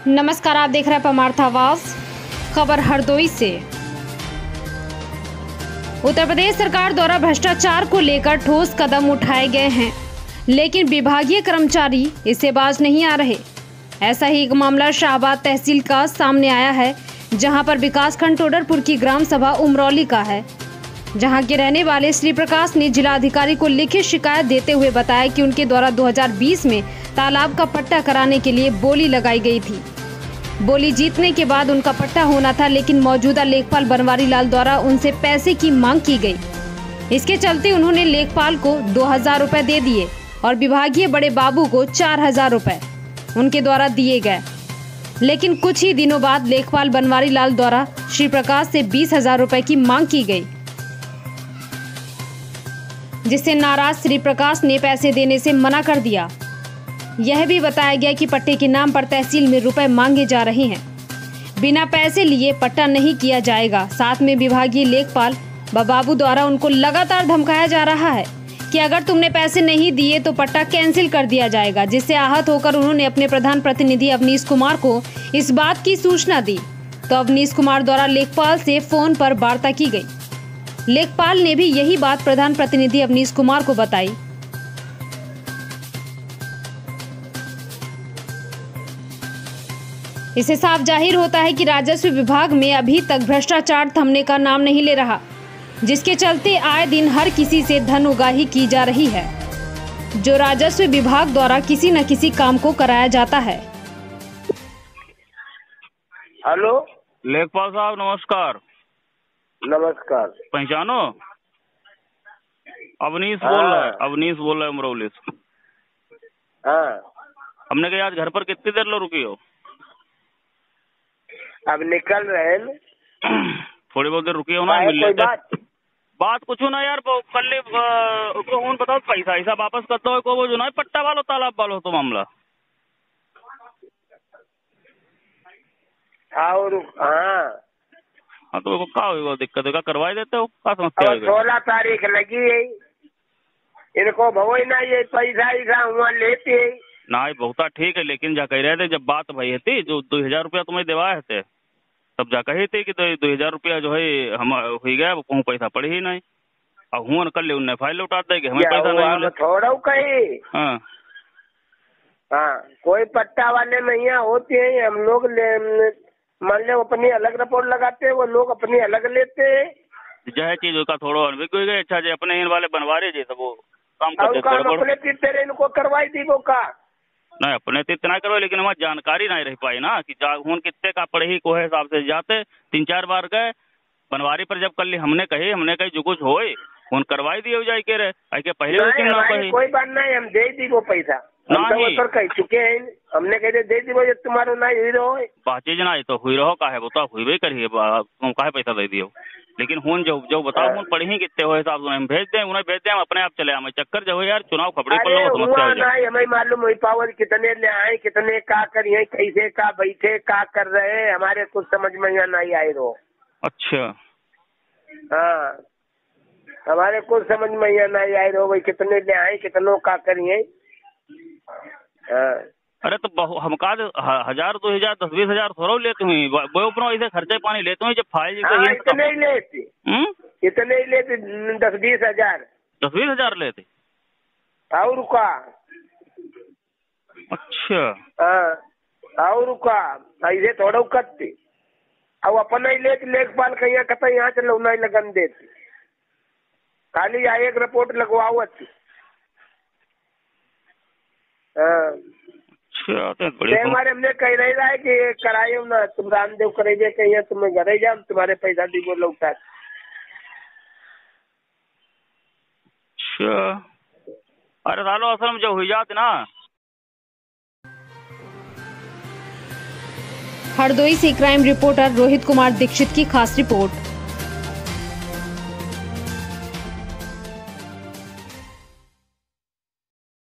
नमस्कार, आप देख रहे हैं परमार्थ आवाज। खबर हरदोई से। उत्तर प्रदेश सरकार द्वारा भ्रष्टाचार को लेकर ठोस कदम उठाए गए हैं, लेकिन विभागीय कर्मचारी इससे बाज नहीं आ रहे। ऐसा ही एक मामला शाहबाद तहसील का सामने आया है, जहां पर विकासखंड टोडरपुर की ग्राम सभा उमरौली का है, जहां के रहने वाले श्री प्रकाश ने जिलाधिकारी को लिखित शिकायत देते हुए बताया कि उनके द्वारा 2020 में तालाब का पट्टा कराने के लिए बोली लगाई गई थी। बोली जीतने के बाद उनका पट्टा होना था, लेकिन मौजूदा लेखपाल बनवारी लाल द्वारा उनसे पैसे की मांग की गई। इसके चलते उन्होंने लेखपाल को 2000 रुपए दे दिए और विभागीय बड़े बाबू को 4000 रुपए उनके द्वारा दिए गए। लेकिन कुछ ही दिनों बाद लेखपाल बनवारी लाल द्वारा श्री प्रकाश से 20,000 रुपए की मांग की गई, जिससे नाराज श्री प्रकाश ने पैसे देने से मना कर दिया। यह भी बताया गया कि पट्टे के नाम पर तहसील में रुपए मांगे जा रहे हैं। बिना पैसे लिए पट्टा नहीं किया जाएगा। साथ में विभागीय लेखपाल बाबू द्वारा उनको लगातार धमकाया जा रहा है कि अगर तुमने पैसे नहीं दिए तो पट्टा कैंसिल कर दिया जाएगा, जिससे आहत होकर उन्होंने अपने प्रधान प्रतिनिधि अवनीश कुमार को इस बात की सूचना दी। तो अवनीश कुमार द्वारा लेखपाल से फोन पर वार्ता की गई। लेखपाल ने भी यही बात प्रधान प्रतिनिधि अवनीश कुमार को बताई। इससे साफ जाहिर होता है कि राजस्व विभाग में अभी तक भ्रष्टाचार थमने का नाम नहीं ले रहा, जिसके चलते आए दिन हर किसी से धन उगाही की जा रही है, जो राजस्व विभाग द्वारा किसी न किसी काम को कराया जाता है। हेलो, लेखपाल साहब नमस्कार। नमस्कार। पहचानो? अवनीश बोल रहा है। अवनीश बोल रहा है उमरौली से। हाँ, हमने कहा आज घर पर कितनी देर लो रुकी हो? अब निकल रहे हैं। थोड़ी बहुत देर रुकी हो ना, मिल लेते। बात कुछ ना यार, कल उसको बताओ पैसा ऐसा वापस करते हो को वो जो ना पट्टा वालो तालाब वालो तो मामला। और हाँ तो क्या होगा, दिक्कत होगा, करवाई देते हो, क्या समस्या है? 16 तारीख लगी है, इनको भवई ना ये पैसा ऐसा हुआ लेते ना बहुत ठीक है, लेकिन जा कह रहे थे जब बात भई थी जो 2000 रुपया तुम्हें दिवाए थे, तब जा कही थी कि 2000 रुपया जो है हम हो गया, वो पैसा पड़े ही नहीं। अब हुआ कर ले उन्हें फाइल उठा देगी, हमें पैसा नहीं मिले। थोड़ा कही हाँ, कोई पट्टा वाले नहीं होते हैं, हम लोग मान लो अपनी अलग रिपोर्ट लगाते हैं, वो लोग अपनी अलग लेते हैं। जह चीज का थोड़ा अनभिज्ञ हो गया। अच्छा जी, अपने इन वाले बनवारे जी तो वो काम करते तेरे इनको करवाई दी वो का नहीं, अपने तो इतना करो, लेकिन हमारी जानकारी नहीं रह पाई ना कि हूँ कितने का पड़े ही को हिसाब से जाते 3-4 बार गए बनवारी पर। जब कल हमने कही जो कुछ हो फोन करवाई दिए जाए के रहे के पहले कोई बात नहीं, हम दे दी वो पैसा तो कह चुके हैं। हमने कहे दे दी वो तुम्हारा ना हुई रहो बात चीज ना तो हुई रहो का है, वो तो हुई करिए तुम काहे पैसा दे दियो। लेकिन हूँ जो बताओ हूँ पढ़ी ही कितने हो हिसाब से हम भेज दें, उन्हें भेज दें, हम अपने आप चले आए। चक्कर जो है यार चुनाव खबरें पर लोग समस्या हो जाए। हमें मालूम हुई पावर कितने ले आए, कितने का करिए, कैसे का बैठे का कर रहे हैं, हमारे कुछ समझ में यहाँ नहीं आए रहो। अच्छा हाँ, हमारे कुछ समझ में यहाँ नहीं आए रहो भाई, कितने ले आए कितनों का करिए। अरे तो हम का 1000 2000 10-20 हजार थोड़ा लेते हुई वो ऐसे खर्चे पानी लेते हुए जब फाइल इतने ही लेते, इतने ही लेते 10-20 हजार 10-20 हजार लेते और का। अच्छा हाँ, और का ऐसे थोड़ा करते अब अपना ही लेते। लेखपाल कहीं कहते यहाँ चलो नहीं लगन देते, खाली एक रिपोर्ट लगवाओ अच्छी। हमारे हमने कह रहा है कि कराए ना तुम रामदेव करेंगे कहीं तुम्हें घरे जाओ तुम्हारे पैसा दी वो लौटा। अच्छा, अरे सालो असल में जो हुई जाती ना। हरदोई से क्राइम रिपोर्टर रोहित कुमार दीक्षित की खास रिपोर्ट।